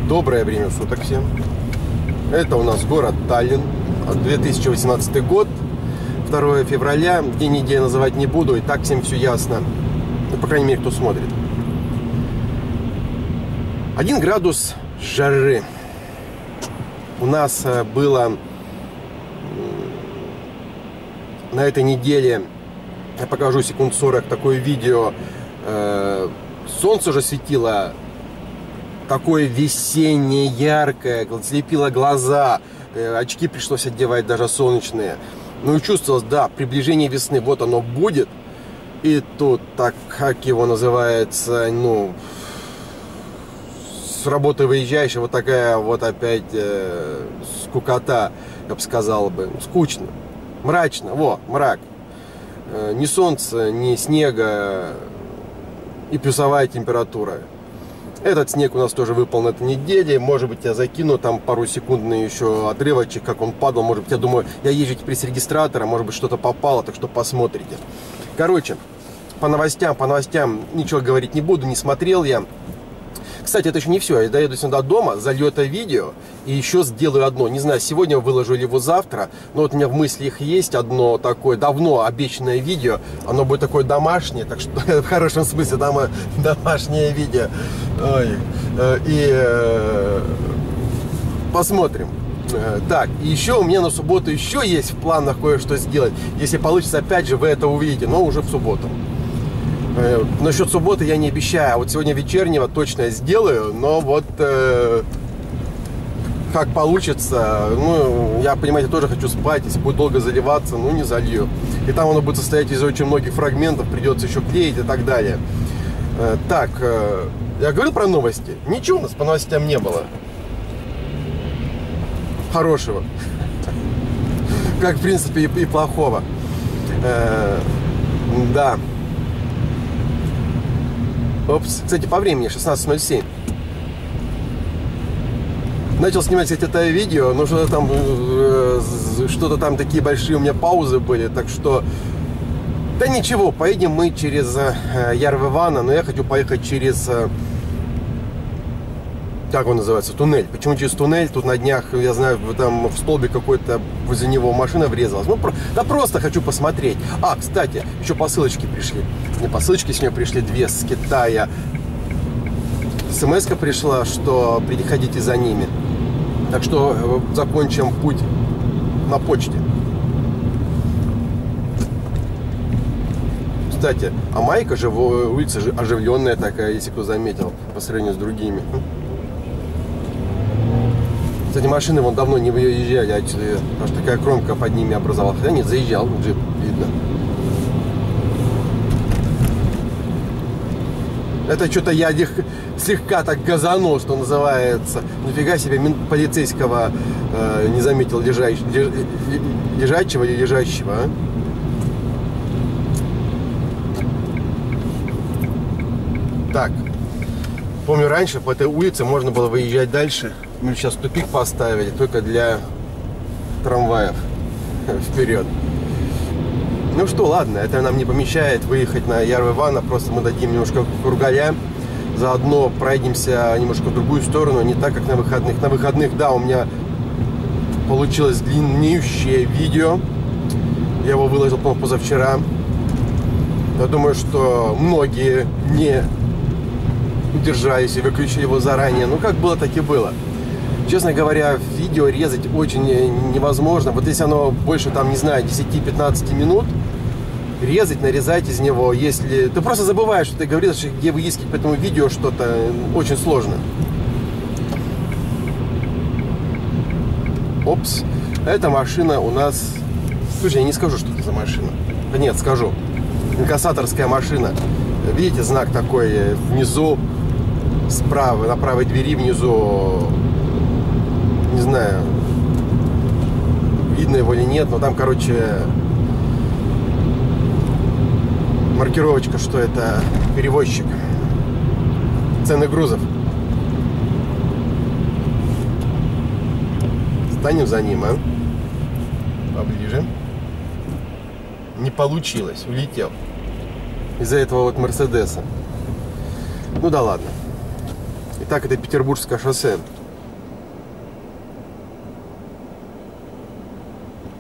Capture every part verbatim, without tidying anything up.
Доброе время суток всем. Это у нас город Таллин, две тысячи восемнадцатый год, второе февраля. День недели называть не буду, и так всем все ясно. Ну, по крайней мере, кто смотрит. Один градус жары. У нас было на этой неделе, я покажу секунд сорок, такое видео. Солнце уже светило, такое весеннее, яркое, слепило глаза, очки пришлось одевать даже солнечные. Ну и чувствовалось, да, приближение весны, вот оно будет. И тут, так как его называется, ну, с работы выезжаешь, вот такая вот опять э, скукота, я бы сказал бы, скучно, мрачно, во, мрак. Э, ни солнца, ни снега и плюсовая температура. Этот снег у нас тоже выпал на этой неделе. Может быть, я закину там пару секундный еще отрывочек, как он падал. Может быть, я думаю, я езжу теперь с регистратора, может быть, что-то попало, так что посмотрите. Короче, по новостям, по новостям ничего говорить не буду, не смотрел я. Кстати, это еще не все. Я доеду сюда дома, залью это видео и еще сделаю одно. Не знаю, сегодня выложу или его завтра, но вот у меня в мыслях есть одно такое давно обещанное видео. Оно будет такое домашнее, так что в хорошем смысле дома, домашнее видео. Ой. И э, посмотрим. Так, и еще у меня на субботу еще есть в планах кое-что сделать. Если получится, опять же, вы это увидите, но уже в субботу. Насчет субботы я не обещаю. Вот сегодня вечернего точно я сделаю. Но вот э, как получится. Ну, я, понимаете, тоже хочу спать. Если будет долго заливаться, ну не залью. И там оно будет состоять из очень многих фрагментов. Придется еще клеить и так далее. э, Так, э, я говорил про новости. Ничего у нас по новостям не было хорошего. Как, в принципе, и, и плохого. э, Да. Опс. Кстати, по времени шестнадцать ноль семь. Начал снимать, кстати, это видео, но что-то там, что-то там такие большие у меня паузы были, так что, да ничего, поедем мы через Järve-Vana, но я хочу поехать через, как он называется, туннель. Почему через туннель? Тут на днях, я знаю, там в столбик какой-то возле него машина врезалась. Ну, про... да просто хочу посмотреть. А, кстати, еще посылочки пришли. Мне посылочки сегодня пришли две с Китая. СМС-ка пришла, что приходите за ними. Так что закончим путь на почте. Кстати, а Майка же, улица оживленная такая, если кто заметил, по сравнению с другими. Кстати, машины вон давно не выезжали отсюда, потому что такая кромка под ними образовалась. Хотя нет, заезжал джип, видно. Это что-то я слегка так газанул, что называется. Нифига себе, полицейского э, не заметил лежач, леж, лежачего или лежащего. А? Так, помню, раньше по этой улице можно было выезжать дальше. Мы сейчас тупик поставили только для трамваев вперед. Ну что, ладно, это нам не помешает выехать на Järve-Vana. Просто мы дадим немножко кругаля. Заодно пройдемся немножко в другую сторону. Не так, как на выходных. На выходных, да, у меня получилось длиннющее видео. Я его выложил, по-моему, позавчера. Я думаю, что многие не удержались и выключили его заранее. Ну, как было, так и было. Честно говоря, видео резать очень невозможно. Вот если оно больше, там, не знаю, десять-пятнадцать минут, резать, нарезать из него, если... Ты просто забываешь, что ты говорил, где выискивать по этому видео что-то, очень сложно. Опс. Эта машина у нас... Слушай, я не скажу, что это за машина. Да нет, скажу. Инкассаторская машина. Видите, знак такой внизу, справа, на правой двери внизу... Не знаю, видно его или нет, но там, короче, маркировочка, что это перевозчик. Цены грузов. Станем за ним, а? Поближе. Не получилось, улетел. Из-за этого вот Мерседеса. Ну да ладно. Итак, это Петербургское шоссе.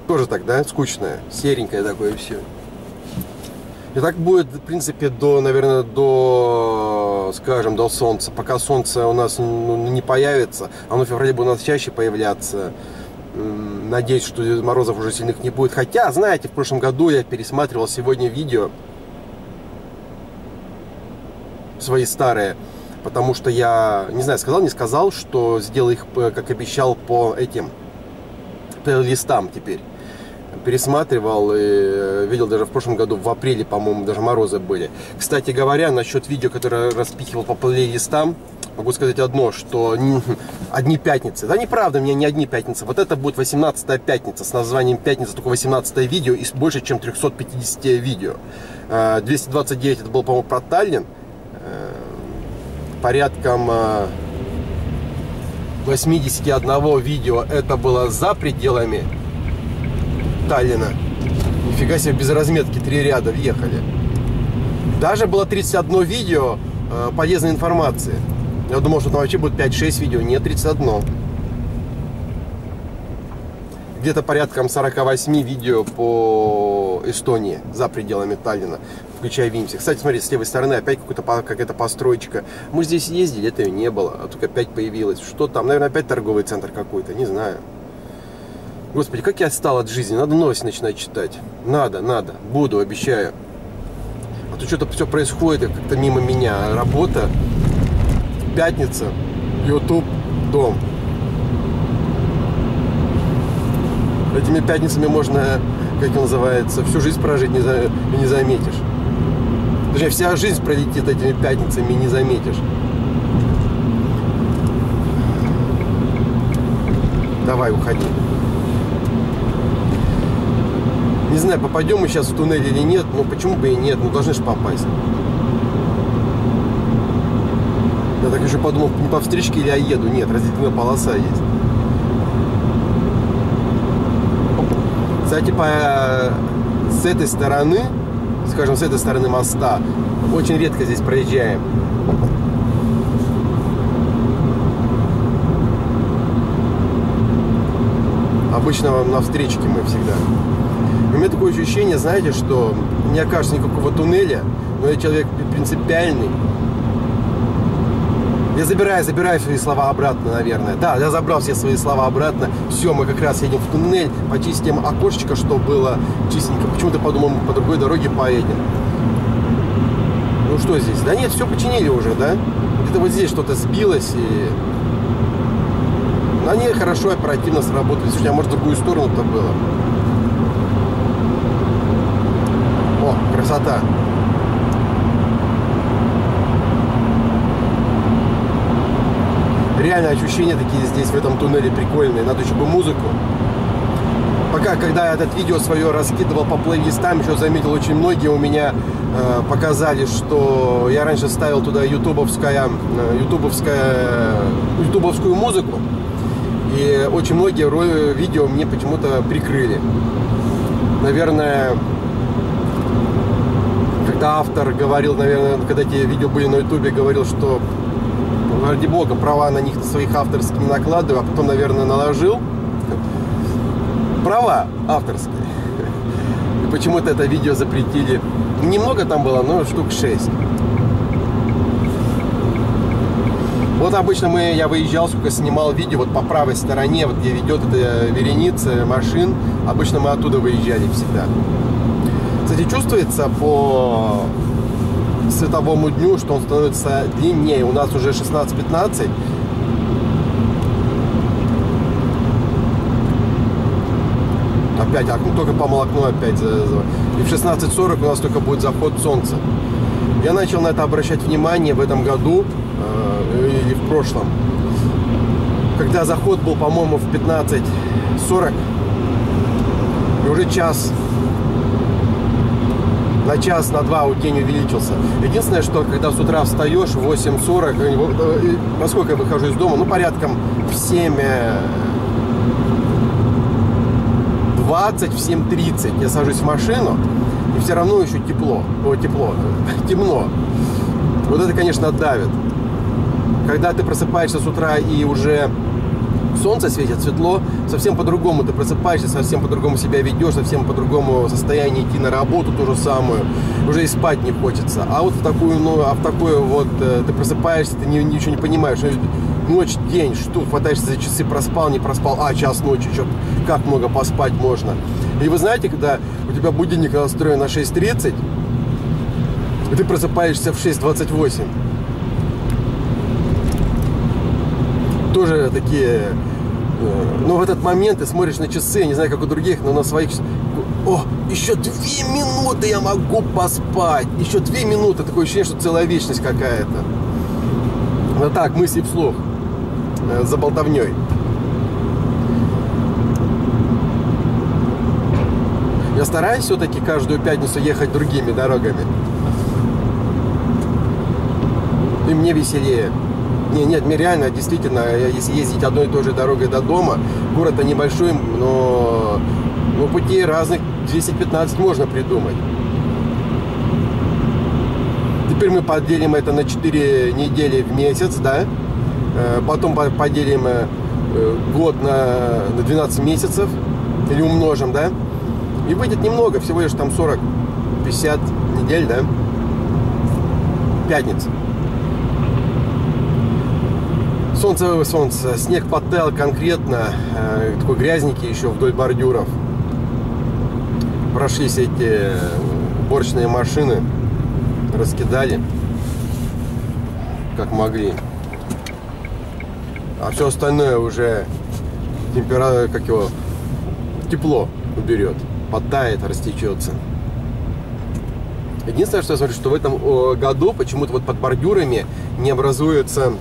Тоже так, да, скучное, серенькое такое все. И так будет, в принципе, до, наверное, до, скажем, до солнца. Пока солнце у нас ну, не появится, оно в феврале будет у нас чаще появляться. Надеюсь, что морозов уже сильных не будет. Хотя, знаете, в прошлом году я пересматривал сегодня видео свои старые, потому что я, не знаю, сказал, не сказал, что сделал их, как обещал, по этим плейлистам теперь. Пересматривал и видел даже в прошлом году, в апреле, по-моему, даже морозы были. Кстати говоря, насчет видео, которое распихивал по плейлистам, могу сказать одно, что одни пятницы. Да неправда, у меня не одни пятницы. Вот это будет восемнадцатая пятница с названием «Пятница», только восемнадцатое видео и больше, чем триста пятьдесят видео. двести двадцать девять это был, по-моему, про Таллин. Порядком восемьдесят один видео это было за пределами Таллина. Нифига себе, без разметки три ряда въехали. Даже было тридцать одно видео э, полезной информации. Я думал, что там вообще будет пять-шесть видео. Нет, тридцать одно. Где-то порядком сорок восемь видео по Эстонии за пределами Таллина, включая Вимси. Кстати, смотрите, с левой стороны опять какая-то построечка. Мы здесь ездили, это ее не было, а только опять появилось. Что там? Наверное, опять торговый центр какой-то, не знаю. Господи, как я отстал от жизни. Надо новости начинать читать. Надо, надо. Буду, обещаю. А то что-то все происходит как-то мимо меня. Работа, пятница, YouTube, дом. Этими пятницами можно, как это называется, всю жизнь прожить не, за, не заметишь. Точнее, вся жизнь пролетит этими пятницами и не заметишь. Давай, уходи. Не знаю, попадем мы сейчас в туннель или нет, но почему бы и нет, ну должны же попасть. Я так еще подумал, не по встречке или я еду, нет, разделительная полоса есть. Кстати, по, с этой стороны, скажем, с этой стороны моста, очень редко здесь проезжаем. Обычно на встречке мы всегда. У меня такое ощущение, знаете, что не окажется никакого туннеля, но я человек принципиальный. Я забираю, забираю свои слова обратно, наверное. Да, я забрал все свои слова обратно. Все, мы как раз едем в туннель, почистим окошечко, что было чистенько. Почему-то подумал, мы по другой дороге поедем. Ну что здесь? Да нет, все починили уже, да? Где-то вот здесь что-то сбилось и... Но они хорошо, оперативно сработали. Слушайте, а может в другую сторону-то было? О, красота! Реально ощущения такие здесь, в этом туннеле, прикольные. Надо еще бы музыку. Пока, когда я это видео свое раскидывал по плейлистам, еще заметил, очень многие у меня э, показали, что я раньше ставил туда ютубовская, э, ютубовская, ютубовскую музыку. И очень многие видео мне почему-то прикрыли. Наверное, когда автор говорил, наверное, когда эти видео были на ютубе, говорил, что ради бога, права на них своих авторских не накладываю, а потом, наверное, наложил. Права авторские. И почему-то это видео запретили. Немного там было, но штук шесть. Вот обычно мы, я выезжал, сколько снимал видео, вот по правой стороне, вот где ведет эта вереница машин, обычно мы оттуда выезжали всегда. Кстати, чувствуется по световому дню, что он становится длиннее. У нас уже шестнадцать пятнадцать. Опять, только по молокну опять. И в шестнадцать сорок у нас только будет заход солнца. Я начал на это обращать внимание в этом году, э, или в прошлом. Когда заход был, по-моему, в пятнадцать сорок. И уже час. На час, на два день увеличился. Единственное, что когда с утра встаешь в восемь сорок, поскольку я выхожу из дома, ну, порядком в семь двадцать, в семь тридцать я сажусь в машину, и все равно еще тепло. О, тепло. Темно. Вот это, конечно, давит. Когда ты просыпаешься с утра и уже солнце светит, светло, совсем по-другому ты просыпаешься, совсем по-другому себя ведешь, совсем по-другому состояние идти на работу, то же самое, уже и спать не хочется. А вот в такую, ну, а в такую вот ты просыпаешься, ты не, ничего не понимаешь, ночь, день, что, хватаешься за часы, проспал, не проспал, а, час ночи, что, как много поспать можно. И вы знаете, когда у тебя будильник настроен на шесть тридцать, и ты просыпаешься в шесть двадцать восемь, тоже такие, ну, в этот момент ты смотришь на часы, я не знаю, как у других, но на своих, о, еще две минуты я могу поспать, еще две минуты, такое ощущение, что целая вечность какая-то. Ну так, мысли вслух, за болтовней. Я стараюсь все-таки каждую пятницу ехать другими дорогами. И мне веселее. Не, нет, мне реально, действительно, если ездить одной и той же дорогой до дома, город-то небольшой, но, но путей разных двести пятнадцать можно придумать. Теперь мы поделим это на четыре недели в месяц, да? Потом поделим год на двенадцать месяцев, или умножим, да? И выйдет немного, всего лишь там сорок-пятьдесят недель, да? Пятница. Солнце, солнце, снег подтаял конкретно, э, такой грязненький еще вдоль бордюров. Прошлись эти уборочные машины, раскидали, как могли. А все остальное уже температура, как его, тепло уберет, подтает, растечется. Единственное, что я смотрю, что в этом году почему-то вот под бордюрами не образуется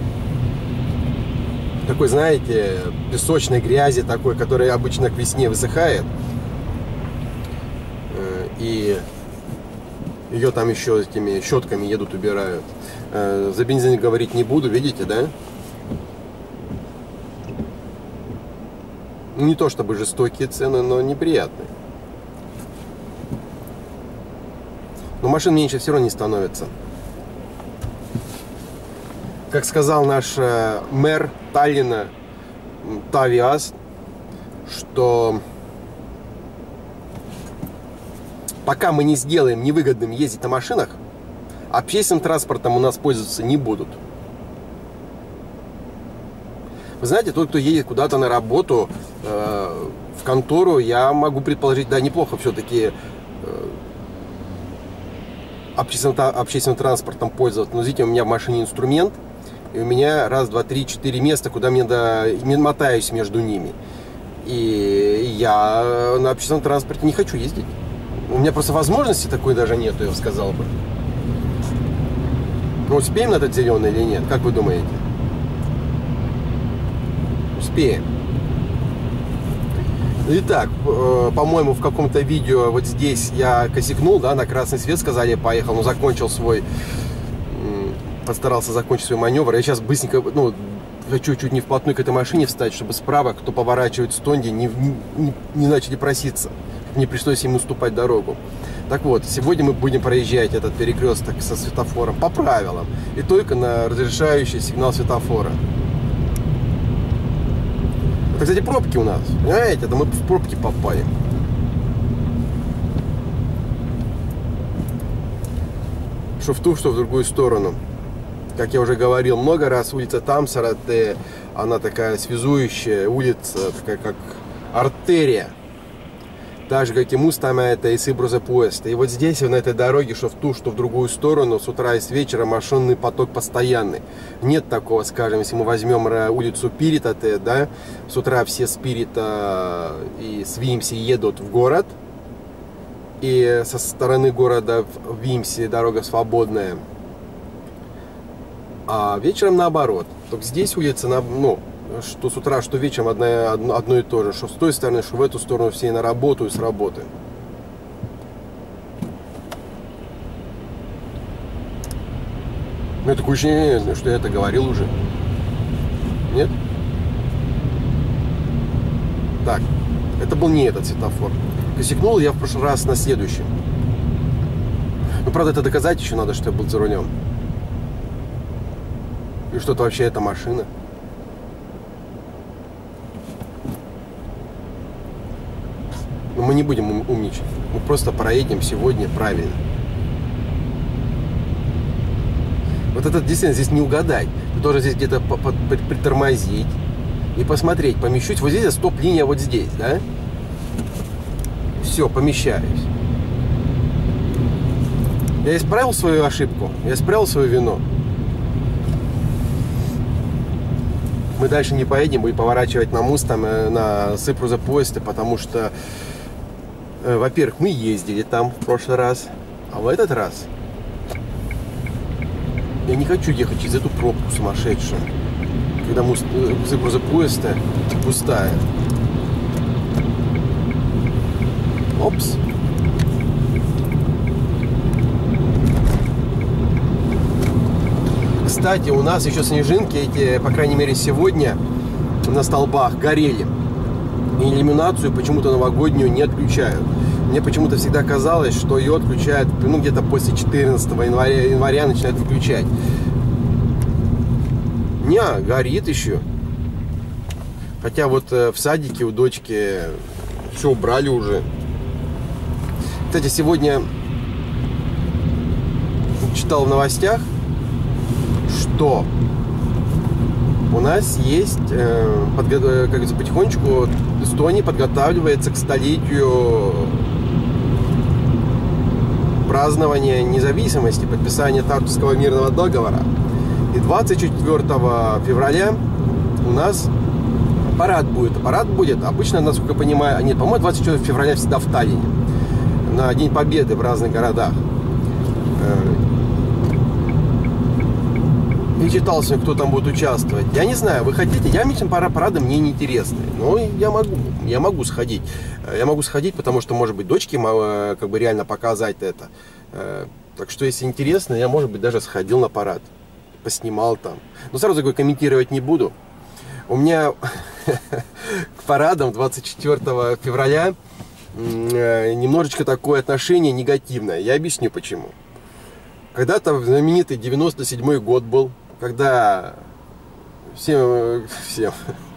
такой, знаете, песочной грязи такой, которая обычно к весне высыхает. И ее там еще этими щетками едут, убирают. За бензин говорить не буду, видите, да? Не то чтобы жестокие цены, но неприятные. Но машин меньше все равно не становится. Как сказал наш э, мэр Таллина Тави Ас, что пока мы не сделаем невыгодным ездить на машинах, общественным транспортом у нас пользоваться не будут. Вы знаете, тот, кто едет куда-то на работу, э, в контору, я могу предположить, да, неплохо все-таки э, общественным, общественным транспортом пользоваться. Но, видите, у меня в машине инструмент, и у меня раз, два, три, четыре места, куда мне до... мотаюсь между ними. И я на общественном транспорте не хочу ездить. У меня просто возможности такой даже нету, я бы сказал бы. Мы успеем на этот зеленый или нет? Как вы думаете? Успеем. Итак, по-моему, в каком-то видео вот здесь я косякнул, да, на красный свет сказали, поехал, но закончил свой, постарался закончить свой маневр. Я сейчас быстренько, ну, хочу чуть не вплотную к этой машине встать, чтобы справа, кто поворачивает с Тонди, не, не, не начали проситься. Не пришлось им уступать дорогу. Так вот, сегодня мы будем проезжать этот перекресток со светофором по правилам и только на разрешающий сигнал светофора. Это, кстати, пробки у нас. Понимаете, это мы в пробки попали. Что в ту, что в другую сторону. Как я уже говорил много раз, улица Тамсарате, она такая связующая улица, такая как артерия. Так же, как и Мустама, это и Сибруза-Пуэста. И вот здесь, на этой дороге, что в ту, что в другую сторону, с утра и с вечера машинный поток постоянный. Нет такого, скажем, если мы возьмем улицу Пиритате, да, с утра все с Пирита и с Вимси едут в город, и со стороны города в Вимси дорога свободная, а вечером наоборот. Только здесь улица, ну, что с утра, что вечером одно, одно, одно и то же. Что с той стороны, что в эту сторону, все на работу и с работы. Ну, такое ощущение, что я это говорил уже. Нет? Так, это был не этот светофор. Косякнул я в прошлый раз на следующем. Ну, правда, это доказать еще надо, что я был за рулем. И что-то вообще эта машина. Но мы не будем умничать. Мы просто проедем сегодня правильно. Вот это действительно здесь не угадать. Ты должен здесь где-то притормозить и посмотреть, помещусь. Вот здесь стоп-линия, вот здесь, да? Все, помещаюсь. Я исправил свою ошибку, я исправил свою вину. Мы дальше не поедем, будем поворачивать на мост, там, на Cyprus Post, потому что, э, во-первых, мы ездили там в прошлый раз, а в этот раз я не хочу ехать через эту пробку сумасшедшую, когда мост Cyprus Post пустая. Опс. Кстати, у нас еще снежинки эти, по крайней мере сегодня, на столбах горели. И иллюминацию почему-то новогоднюю не отключают. Мне почему-то всегда казалось, что ее отключают, ну, где-то после четырнадцатого января, января начинают выключать. Не, горит еще. Хотя вот в садике у дочки все убрали уже. Кстати, сегодня читал в новостях, что у нас есть, э, подго... как говорится, потихонечку Эстония подготавливается к столетию празднования независимости, подписания Тартусского мирного договора. И двадцать четвёртого февраля у нас парад будет. Парад будет, обычно, насколько я понимаю, нет, по-моему, двадцать четвёртого февраля всегда в Таллине, на День Победы в разных городах. Не читался, кто там будет участвовать. Я не знаю, вы хотите? Я лично парады мне не интересны. Но я могу, я могу сходить. Я могу сходить, потому что, может быть, дочке как бы реально показать это. Так что, если интересно, я, может быть, даже сходил на парад. Поснимал там. Но сразу говорю, комментировать не буду. У меня к парадам двадцать четвёртого февраля немножечко такое отношение негативное. Я объясню почему. Когда-то знаменитый девяносто седьмой год был, когда всем, всем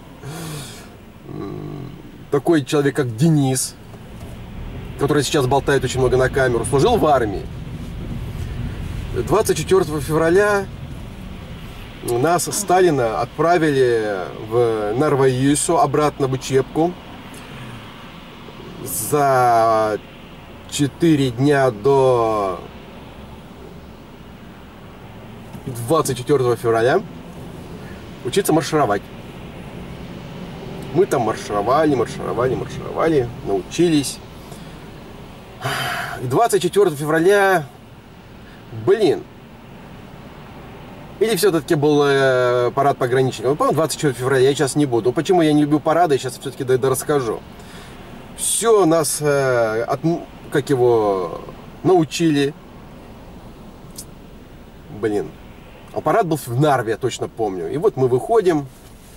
такой человек, как Денис, который сейчас болтает очень много на камеру, служил в армии. двадцать четвёртого февраля нас, Сталина, отправили в Нарва-Юсу, обратно в учебку. За четыре дня до двадцать четвёртого февраля учиться маршировать. Мы там маршировали, маршировали, маршировали, научились. И двадцать четвёртого февраля, блин, или все-таки был э, парад пограничников. По-моему, двадцать четвёртого февраля, я сейчас не буду. Почему я не люблю парады, я сейчас все-таки да, да расскажу. Все нас, э, от, как его, научили. Блин. А парад был в Нарве, я точно помню. И вот мы выходим.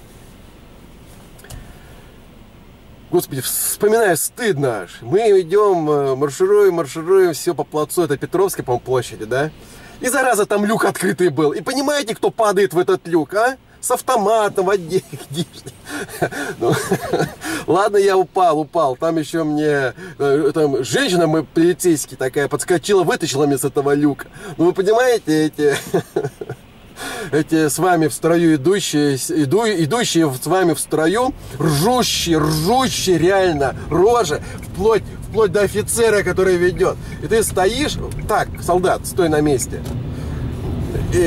Господи, вспоминаю, стыдно аж. Мы идем, маршируем, маршируем, все по плацу, это Петровской, по-моему, площади, да? И зараза, там люк открытый был. И понимаете, кто падает в этот люк, а? С автоматом в отделе. Ну, ладно, я упал, упал. Там еще мне там, женщина, мы полицейский такая, подскочила, вытащила меня с этого люка. Ну, вы понимаете, эти... Эти с вами в строю идущие, иду, идущие с вами в строю, ржущие, ржущие реально, рожи, вплоть, вплоть до офицера, который ведет. И ты стоишь, так, солдат, стой на месте. И,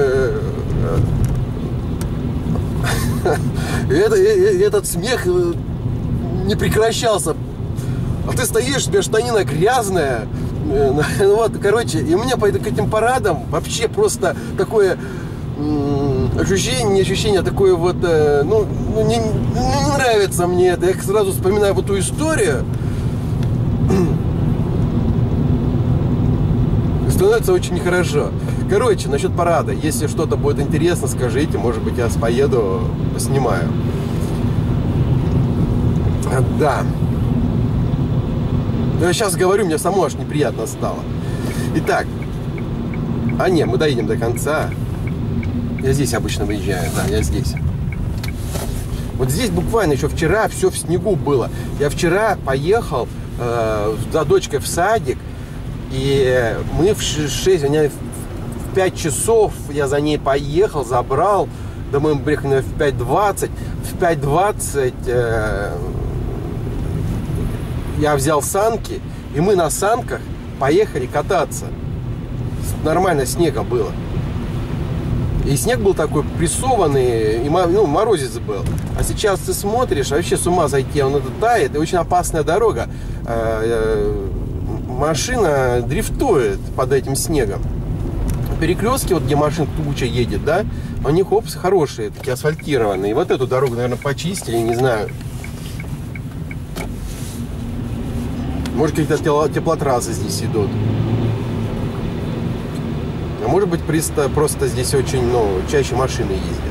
и, это, и, и этот смех не прекращался. А ты стоишь, у тебя штанина грязная. Ну вот, короче, и у меня по к этим парадам вообще просто такое ощущение, не ощущение, а такое вот, ну, ну не, не нравится мне это. Я сразу вспоминаю вот ту историю. Становится очень нехорошо. Короче, насчет парада. Если что-то будет интересно, скажите. Может быть, я поеду, поснимаю. Да. Я сейчас говорю, мне само аж неприятно стало. Итак. А не, мы доедем до конца. Я здесь обычно выезжаю, да, я здесь. Вот здесь буквально еще вчера все в снегу было. Я вчера поехал э, за дочкой в садик. И мы в шесть, в пять часов я за ней поехал, забрал. Домой мы приехали в пять двадцать. В пять двадцать э, я взял санки, и мы на санках поехали кататься. Нормально снегом было. И снег был такой прессованный, и ну, морозец был. А сейчас ты смотришь, вообще с ума зайти, он это тает, и очень опасная дорога. Машина дрифтует под этим снегом. Перекрестки, вот где машин туча едет, да, у них опсы хорошие, такие асфальтированные. И вот эту дорогу, наверное, почистили, не знаю. Может, какие-то теплотрассы здесь идут. А может быть, просто, просто здесь очень, ну, чаще машины ездят.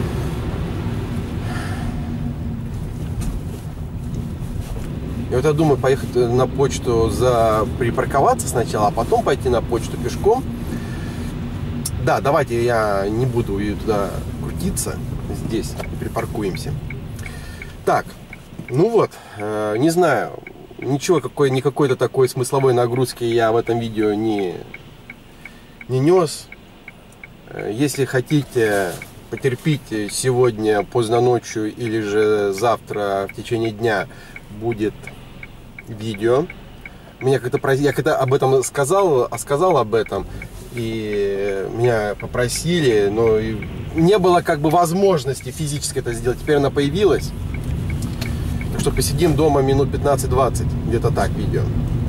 И вот я думаю поехать на почту, за припарковаться сначала, а потом пойти на почту пешком. Да, давайте я не буду туда крутиться. Здесь припаркуемся. Так, ну вот, э, не знаю, ничего, какой, ни какой-то такой смысловой нагрузки я в этом видео не, не нес. Если хотите, потерпите, сегодня поздно ночью или же завтра в течение дня будет видео. Меня как-то, я когда об этом сказал, сказал об этом, и меня попросили, но не было как бы возможности физически это сделать. Теперь она появилась. Так что посидим дома минут пятнадцать-двадцать, где-то так видео.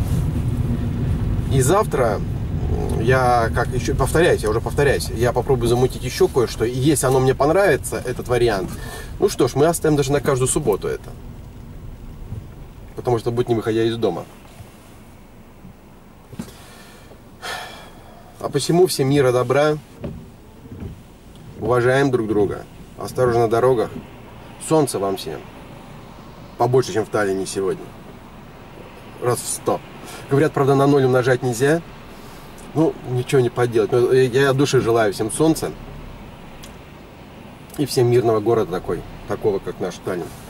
И завтра я, как еще повторяюсь, я уже повторяюсь, я попробую замутить еще кое-что. И если оно мне понравится, этот вариант, ну что ж, мы оставим даже на каждую субботу это. Потому что будет не выходя из дома. А посему всем мира, добра. Уважаем друг друга. Осторожно на дорогах. Солнца вам всем. Побольше, чем в Таллине сегодня. Раз в сто. Говорят, правда, на ноль умножать нельзя. Ну, ничего не поделать. Но я от души желаю всем солнца. И всем мирного города такой, такого, как наш Таллин.